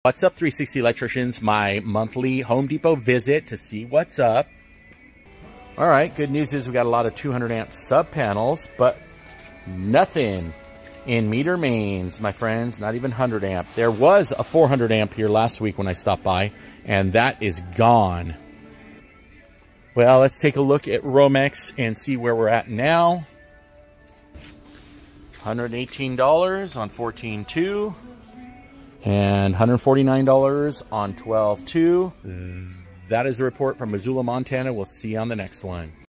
What's up, 360 Electricians? My monthly Home Depot visit to see what's up. All right, good news is we got a lot of 200 amp sub panels, but nothing in meter mains, my friends, not even 100 amp. There was a 400 amp here last week when I stopped by, and that is gone. Well, let's take a look at Romex and see where we're at now. $118 on 14.2. And $149 on 12.2. That is the report from Missoula, Montana. We'll see you on the next one.